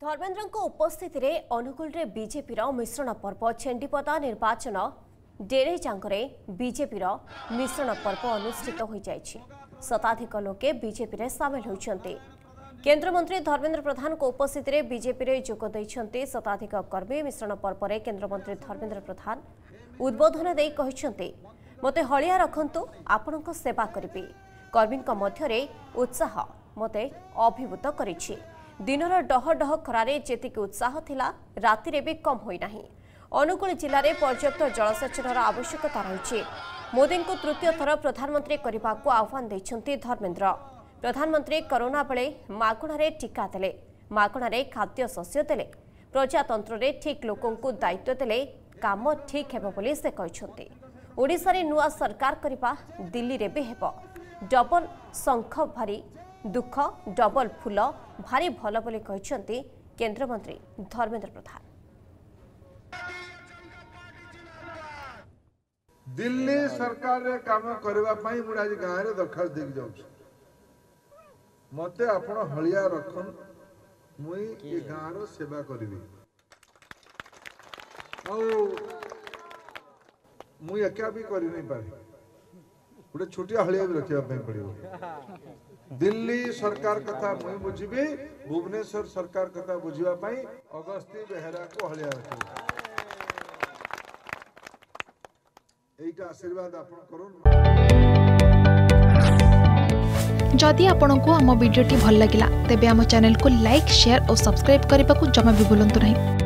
धर्मेन्द्र उपस्थित रे अनुगुल रे बीजेपी मिश्रण पर्व छेंडीपदा निर्वाचन डेरे जांगरे बीजेपी मिश्रण पर्व अनुष्ठित हो जाइछि। शताधिक लोके बीजेपी रे सामिल होइछन्ते। केंद्र मंत्री धर्मेन्द्र प्रधान को उपस्थित रे बीजेपी रे जोग दैछन्ते। शताधिक कर्मी मिश्रण पर्व रे केंद्र मंत्री धर्मेन्द्र प्रधान उद्बोधन देई कहिछन्ते, मते हलिया रखंतु आपनक सेवा करिबी। कर्मी मध्य रे उत्साह मते अभिभूत करिछि। दिनर डह डह खरारे जेतिक उत्साह थिला राति भी कम होई नाही। अनुगुल जिले में पर्याप्त जलसेचन आवश्यकता रही। मोदी को तृतीय थर प्रधानमंत्री करने को आह्वान देइछन्ति धर्मेन्द्र। प्रधानमंत्री कोरोना बेले मागणारे टीका देले, मागणारे खाद्य शस्य देले, प्रजातंत्र रे ठीक लोकों को दायित्व देले काम ठीक हेबो बोली से कहिछन्ति। ओडिसा रे नुआ सरकार करिबा दिल्ली रे भी हेबो। डबल शंख भारी दुख डबल फूल भारी भल बोली कहिछन्ति केंद्र मंत्री धर्मेन्द्र प्रधान। दिल्ली सरकार रे काम करबा पई मुड आज गां रे दरखास्त देक जाउ छी। मते आपण हलिया रखन मुई ए गां रो सेवा करबी। औ मुई एका भी करि नै पारे। गोटे छोटिया हलिया भी रखिया पई पड़ियो। दिल्ली सरकार कथा मुई बुझिबी, भुवनेश्वर सरकार कथा बुझिबा पई अगस्ती बेहरा को हलिया रखियो। एटा आशीर्वाद आपण करूं। जदि आपंक आम भिडी भल लगा तेब आम चैनल को लाइक, शेयर और सब्सक्राइब करने को जमा भी भूलु नहीं।